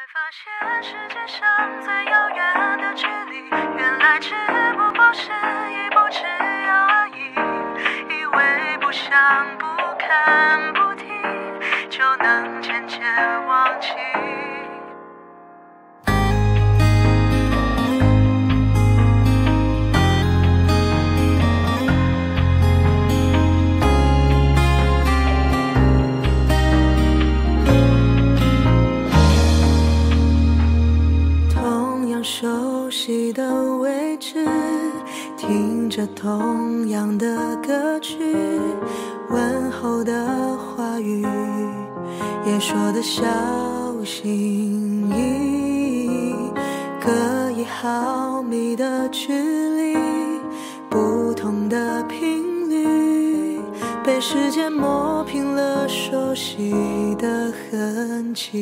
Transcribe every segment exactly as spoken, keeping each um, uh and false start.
发现世界上最遥远的距离，原来只不过是一步之遥而已。以为不想、不看、不听，就能渐渐忘记。熟悉的位置，听着同样的歌曲，问候的话语也说得小心翼翼，隔一毫米的距离，不同的频率，被时间磨平了熟悉的痕迹。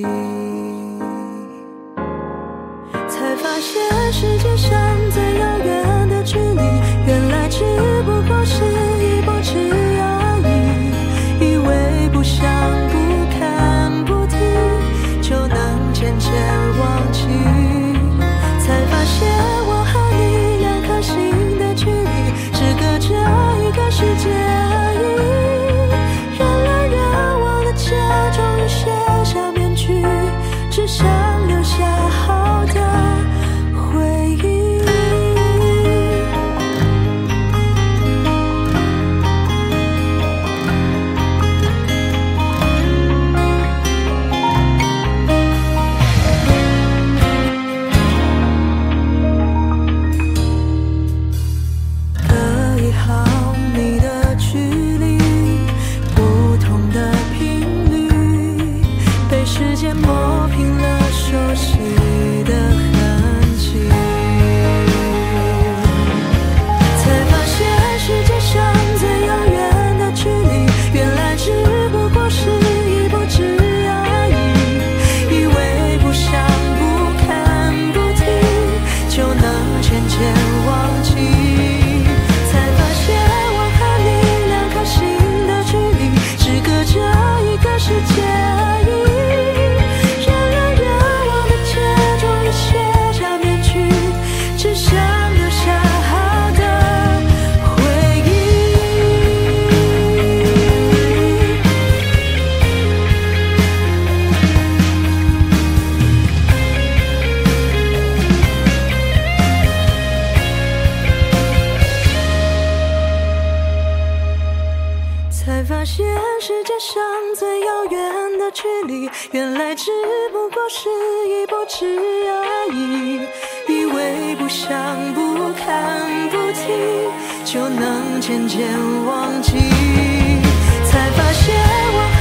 才发现世界上最遥远的距离，原来只不过是一步之遥而已。以为不想、不看、不听，就能渐渐忘记。才发现我和你两颗心的距离，只隔着一个世界而已。人来人往的街，终于卸下面具，只想留下好的磨平了熟悉的痕迹，才发现世界上最遥远的距离，原来只不过是一步之遥而已。以为不想、不看、不听，就能渐渐忘记。才发现我和你两颗心的距离，只隔着一个世界而已。才发现世界上最遥远的距离，原来只不过是一步之遥而已。以为不想、不看、不听，就能渐渐忘记。才发现我